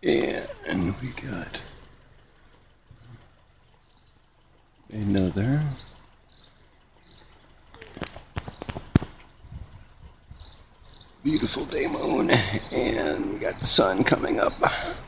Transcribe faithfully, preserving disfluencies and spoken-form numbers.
And we got another beautiful day moon, and we got the sun coming up.